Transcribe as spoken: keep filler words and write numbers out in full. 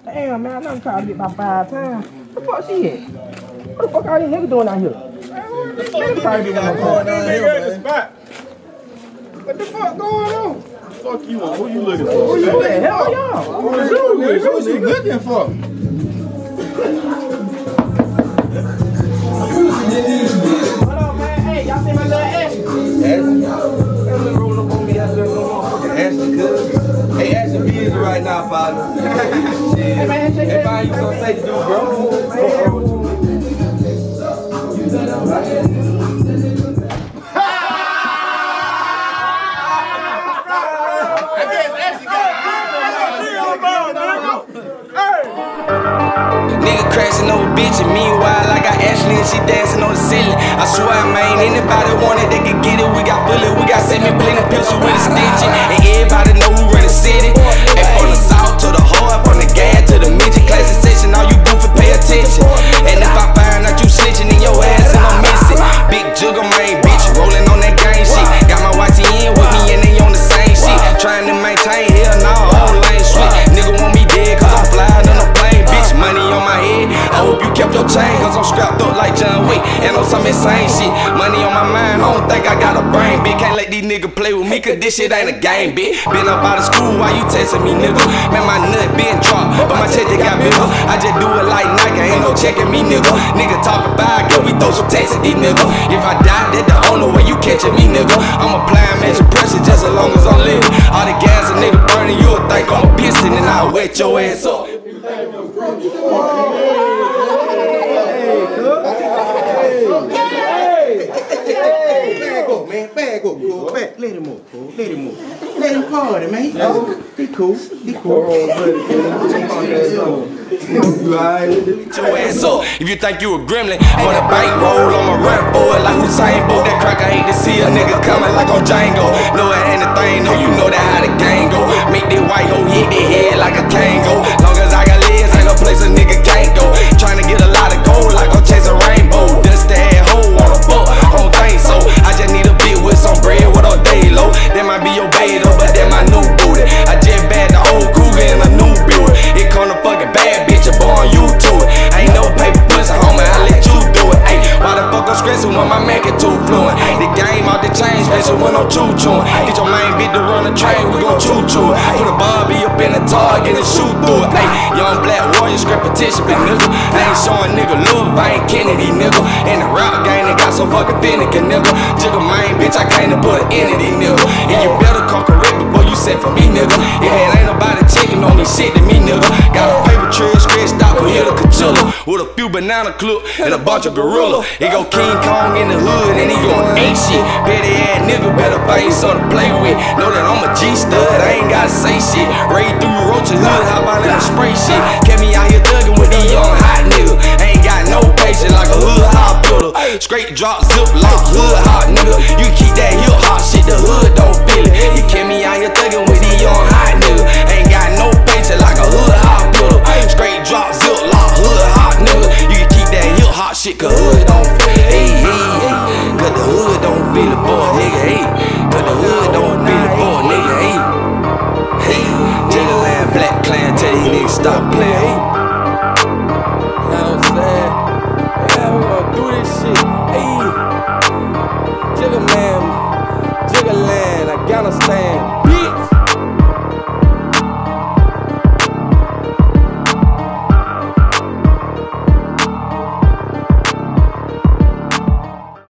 Damn, man, I done tried to get about five times. What the fuck she at? What the fuck are these niggas doing out here? What the fuck going on here, man? What the fuck going on? Fuck you on. Who you looking for? Who you at? Hell y'all. What you doing? What you looking for? Hold on, man. Hey, y'all see my little Ashley? Ashley? That little roll up on me, that little motherfucker. Ashley good. Hey, Ashley busy right now, partner. Shit. Hey, man, check Hey, that. find you something safe to do, bro. Nigga crashing over bitch, and meanwhile I got Ashley and she dancing on the ceiling. I swear, man, anybody want it, they can get it. We got bullet, we got semi plenty pistol with a stitching, and everybody know who run the city. And from the south to the hard, from the gas to the midget, classic section, all you goofy pay attention. And if I find out you snitching in your ass and I'm missing, big jugger man, bitch, rolling on that gang shit. Got my Y T N with me and they on the same shit, trying to maintain hell nah, whole lane sweet. Nigga want me dead cause I'm flying on a plane, bitch, money on my head. I hope you kept your chain cause I'm strapped up like John Wick and on some insane shit. Money on my mind, I don't think I got a brain, bitch. Can't let these niggas play with me cause this shit ain't a game, bitch. Been up out of school, why you testing me, nigga? Man, my nut been dropped, but my check they got bigger. I just do it like Nike, ain't no checking me, nigga. Nigga talking about, girl, we throw some tests at these niggas. If I die, that's the only way you catching me, nigga. I'm applying major pressure just as long as I'm living. All the gas a nigga burning, you'll think I'm a piston and I'll wet your ass up. Bag up, man. Bag up, cool. Bag. Let him move, cool. Let him move. Let him party, man. Oh, he cool. He cool. You alright? Get your ass up if you think you a gremlin. For the bankroll, I'ma run for it like Usain Bolt. That crack, I hate to see a nigga coming like on Django. Know it ain't a thing, no, you know that how the gang go. Make that white hoe hit their head like a Kango. Long as I got legs, ain't no place a nigga can't go. Trying to get a lot of gold like I'm chasing rainbow. Dust that hoe on a fuck, I don't think so. I just need a bit with some bread with a day low. That might be your beta, but that my new booty. I just bad the old cougar in a new build. It come to fucking bad bitch, a boy on you to it. Ain't no paper pussy, homie, I let you do it. Ay, why the fuck I'm stressing when my man get too fluent? The game out the chain, special when I'm choo-chooing. Get your main bitch to run the train, we gon' choo-choo it. Put a Barbie up in the target and shoot through it. Ay, young black warrior, scrap petition, big nigga. They ain't showing nigga love, I ain't Kennedy, nigga. In the rap game, they got so fucking finicky, nigga. Jigga main bitch, I came to put an end to these nigga. And you better come correct before you set for me, nigga. Yeah, it ain't nobody checking on me shit to me, nigga. Got a paper trail stretched out for here to Kachilla with a few banana clip and a bunch of gorilla. It go King Kong in the hood and he gon' ain't shit. Petty ass nigga better find something to play with. Know that I'm a G stud, I ain't gotta say shit. Raid through your roaches hood, hop out in the spray shit. Kept me out here thuggin' with these young hot niggas. Ain't got no patience like a hood hot builder. Straight drop, zip lock, hood hot nigga. You keep that hip hop shit, the hood don't feel it. You kept me out here thuggin' with these young hot niggas. Ain't got no patience like a hood hot builder. Straight drop, zip lock, hood hot nigga. You can keep that hip hop shit, cause hood don't feel it. Hey, hey, hey. Cause the hood don't feel it for a nigga, hey. Cause the hood don't feel it for a nigga, hey. Hey, Jada Land, Black Clan, tell these niggas stop playing, hey.